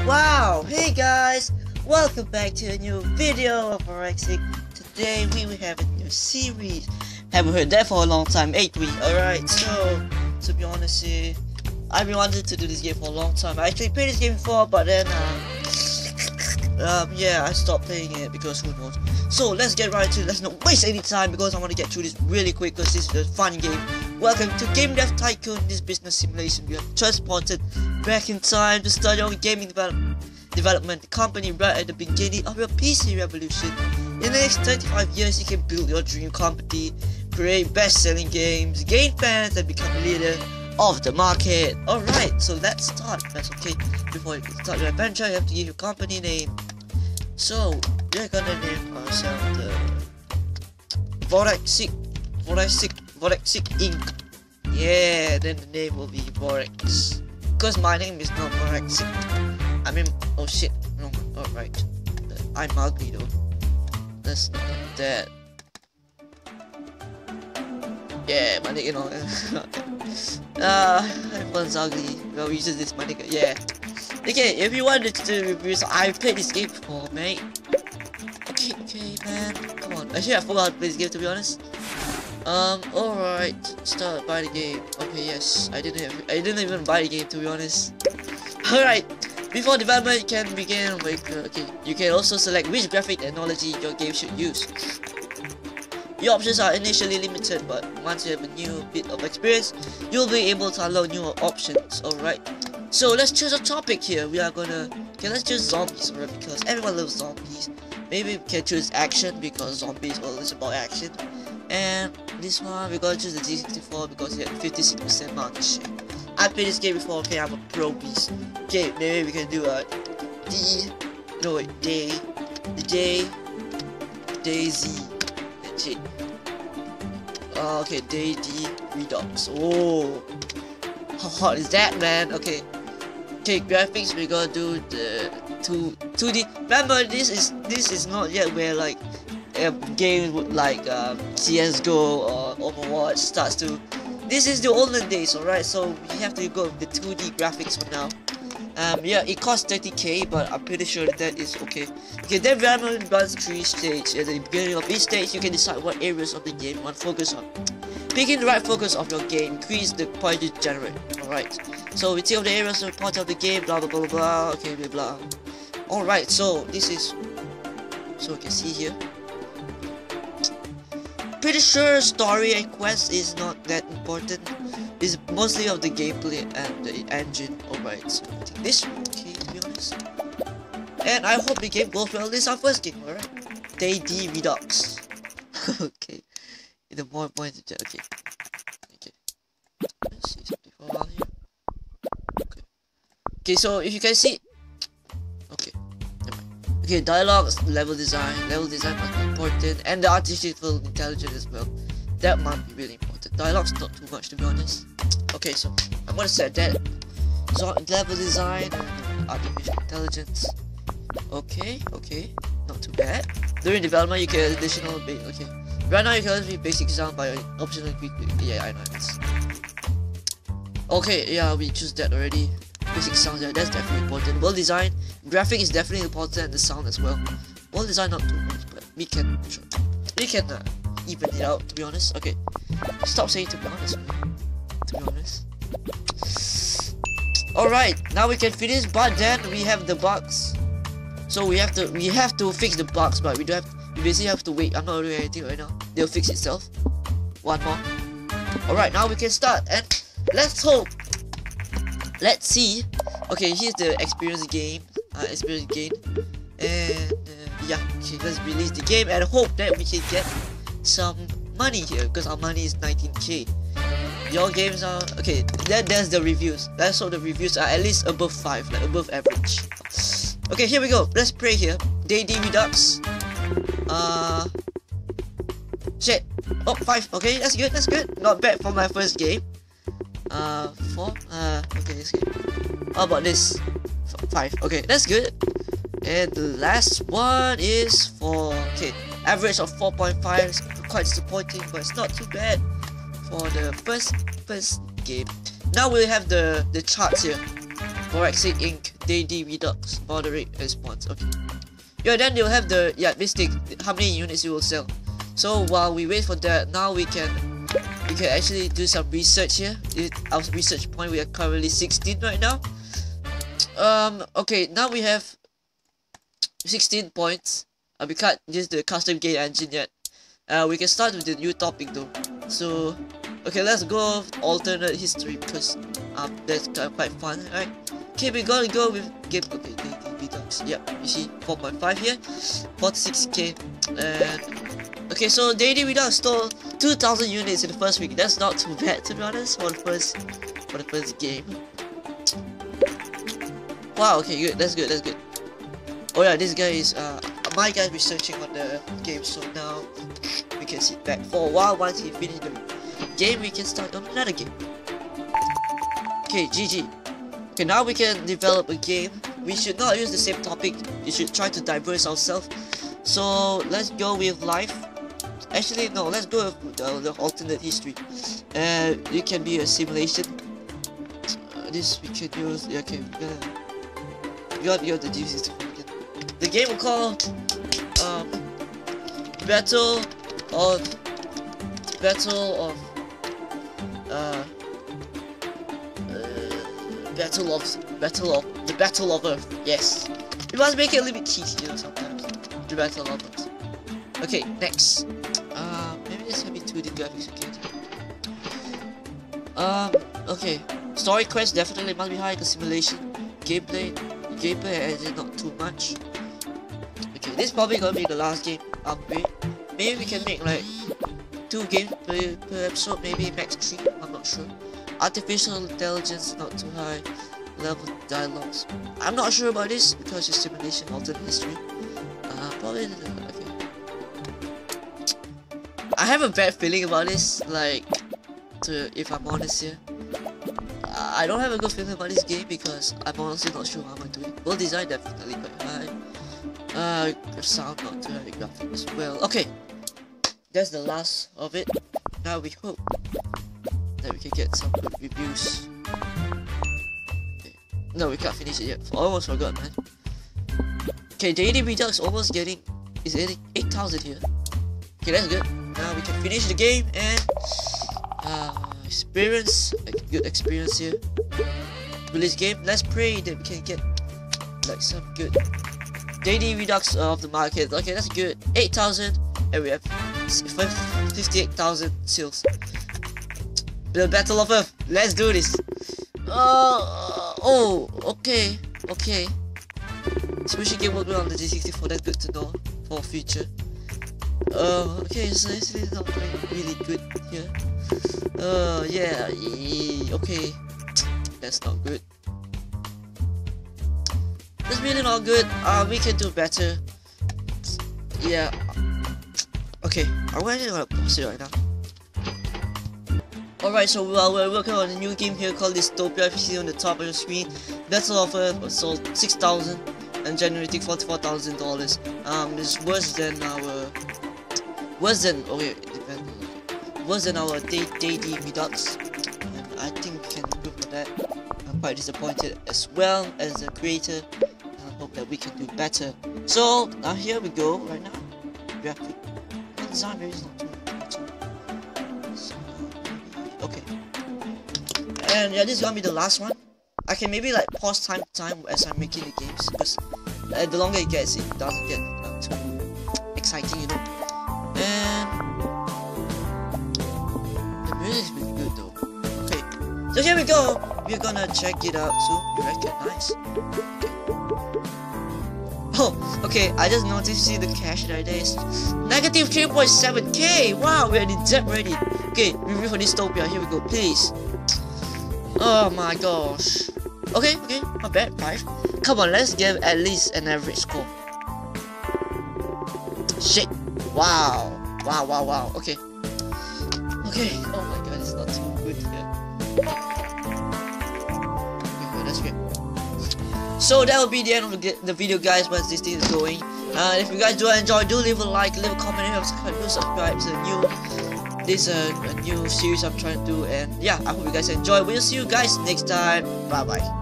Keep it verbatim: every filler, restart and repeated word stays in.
Wow, hey guys, welcome back to a new video of Forexic. Today we will have a new series. Haven't heard that for a long time, eight weeks. Alright, so to be honest, uh, I've been wanting to do this game for a long time. I actually played this game before, but then uh, um, yeah, I stopped playing it because who knows. So let's get right to it. Let's not waste any time because I want to get through this really quick because this is a fun game. Welcome to Game Dev Tycoon, this business simulation. We have transported back in time to start your gaming development development company right at the beginning of your P C revolution. In the next thirty-five years, you can build your dream company, create best-selling games, gain fans, and become leader of the market. Alright, so let's start. That's okay. Before you start your adventure, you have to give your company name. So we're gonna name ourselves the Forexic Forexic Forexic Incorporated. Yeah, then the name will be Forex. Because my name is not Forexic. I mean, oh shit, no, alright. I'm ugly though. That's not that. Yeah, my nigga, you know. uh, everyone's ugly. Well, we use this, my nigga, yeah. Okay, if you wanted to do reviews, I've played this game before, mate. Okay, okay, man. Come on. Actually, I forgot how to play this game, to be honest. Um, alright. Start buy the game. Okay, yes. I didn't have, I didn't even buy the game, to be honest. Alright. Before development, you can begin with, uh, okay, you can also select which graphic technology your game should use. Your options are initially limited, but once you have a new bit of experience, you'll be able to unlock newer options. Alright. So let's choose a topic here. We are gonna, okay, let's choose zombies, alright, because everyone loves zombies. Maybe we can choose action because zombies are always about action. And this one, we're gonna choose the G sixty-four because it had fifty-six percent market share. I played this game before, okay, I'm a pro beast. Okay, maybe we can do a D, no wait, Day, Day, Daisy, J. Uh, okay, Day D Redux. Oh, how hot is that, man? Okay, okay, graphics, we're gonna do the two, 2D. Remember, this is this is not yet where like a game like um, C S G O or Overwatch starts to. This is the olden days, alright, so we have to go with the two D graphics for now. Um, yeah, it costs thirty K, but I'm pretty sure that, that is okay. Okay, then development runs three stages. At the beginning of each stage, you can decide what areas of the game you want to focus on. Picking the right focus of your game increase the point you generate. Alright, so we take the areas of the part of the game, blah blah blah blah, okay, blah blah. Alright, so this is, so you can see here. Pretty sure story and quest is not that important. It's mostly of the gameplay and the engine. Alright, so I think this one, okay, to be honest. And I hope the game goes well. This is our first game, alright. Day D Redux. Okay. The more points, okay. Okay. Let's see something for a while here. Okay. Okay, so if you can see. Okay. Okay, dialogues, level design, level design must be important, and the artificial intelligence as well. That might be really important. Dialogue's not too much, to be honest. Okay, so I'm gonna set that. So level design, artificial intelligence. Okay, okay, not too bad. During development, you get additional bit. Okay, right now you can only basic sound by optional quick. Yeah, I know this. Okay, yeah, we choose that already. Basic sound, yeah, that's definitely important. World design, graphic is definitely important, and the sound as well. World design not too much, but we can we can uh, even it out, to be honest. Okay, stop saying to be honest, man. To be honest. Alright, now we can finish, but then we have the bugs. So we have to we have to fix the bugs, but we don't have we basically have to wait. I'm not doing anything right now. They'll fix itself. One more. Alright, now we can start, and let's hope. Let's see. Okay, here's the experience game. Uh, experience gain. And uh, yeah, okay, let's release the game and hope that we can get some money here because our money is nineteen K. Your games are okay. That there's the reviews. That's so the reviews are at least above five, like above average. Okay, here we go. Let's pray here. Day D Redux. Uh, shit. Oh, five. Okay, that's good. That's good. Not bad for my first game. Uh, four. Uh, okay, let's get. How about this? F five. Okay, that's good. And the last one is for, okay, average of four point five is quite disappointing, but it's not too bad for the first first game. Now we have the the charts here. Forexic Incorporated. daily redux, moderate response. Okay. Yeah, then they'll have the yeah mistake how many units you will sell. So while we wait for that, now we can we can actually do some research here. It, our research point, we are currently sixteen right now. Um. Okay. Now we have sixteen points. Uh, we can't use the custom game engine yet. Uh, we can start with the new topic though. So, okay, let's go alternate history because um that's quite fun, right? Okay, we're gonna go with game. Okay, daily redux. Yep, you see four point five here, forty-six K, and okay, so daily redux stole two thousand units in the first week. That's not too bad to be honest for the first for the first game. Wow. Okay, good. That's good. That's good. Oh yeah, this guy is uh my guy researching on the game, so now we can sit back for a while. Once he finishes the game, we can start on another game. Okay, G G. Okay, now we can develop a game. We should not use the same topic. We should try to diverse ourselves. So let's go with life. Actually, no. Let's go with the, the alternate history. Uh, it can be a simulation. Uh, this we can use. Yeah, okay, we're gonna. We got the G C. The game will call um, Battle of Battle of uh, uh, Battle of Battle of the Battle of Earth. Yes, we must make it a little bit cheesy, you know, sometimes. The Battle of Earth. Okay, next. Uh, maybe this can be two D graphics again. Um, okay. Story quest definitely must be high. The simulation, gameplay, gameplay is not too much. Okay, this is probably gonna be the last game upgrade. Maybe we can make like two games per, per episode, maybe max three, I'm not sure. Artificial intelligence not too high. Level dialogues. I'm not sure about this because it's simulation, alternate history. Uh, probably okay. I have a bad feeling about this, like to if I'm honest here. Uh, I don't have a good feeling about this game because I'm honestly not sure how I'm doing. World design definitely quite high. Uh, sound not too high, graphics as well. Okay, that's the last of it. Now we hope that we can get some good reviews. Okay. No, we can't finish it yet. I almost forgot, man. Okay, daily redux almost getting is getting eight thousand here. Okay, that's good. Now we can finish the game and uh, experience a good experience here. Release game. Let's pray that we can get like some good daily redux of the market. Okay, that's good. eight thousand, and we have fifty-eight thousand sales. The Battle of Earth. Let's do this. Uh, oh, okay, okay. Especially game will be on the G sixty-four. That's good to know for future. Uh, okay, so this is not going really good here. Uh, yeah, okay. That's not good. That's really not good. Uh, we can do better. Yeah. Okay, I'm gonna pause it right now. Alright, so uh, we're working on a new game here called Dystopia. If you see on the top of your screen, Battle of Earth was sold six thousand and generating forty-four thousand dollars. Um, it's worse than our worse than okay, it depends. Worse than our day daily redux. And I think we can improve on that. I'm quite disappointed as well as a creator. I hope that we can do better. So now uh, here we go right now. Graphic design very not too much. So, okay. And yeah, this is gonna be the last one. I can maybe like pause time to time as I'm making the games because uh, the longer it gets, it doesn't get uh, too exciting, you know. And the music is really good though. Okay, so here we go. We're gonna check it out soon. You recognize? Oh, okay, I just noticed, see the cash right there is negative three point seven K. Wow, we're in debt already. Okay, review for Dystopia. Here we go, please. Oh my gosh. Okay, okay, not bad. Five. Come on, let's give at least an average score. Shit. Wow. Wow, wow, wow. Okay. Okay. Oh my god, it's not too good here. Okay, that's great. So that will be the end of the, the video, guys. Once this thing is going, uh, if you guys do enjoy, do leave a like, leave a comment, and subscribe. Do subscribe. It's a new, this uh, a new series I'm trying to do, and yeah, I hope you guys enjoy. We'll see you guys next time. Bye bye.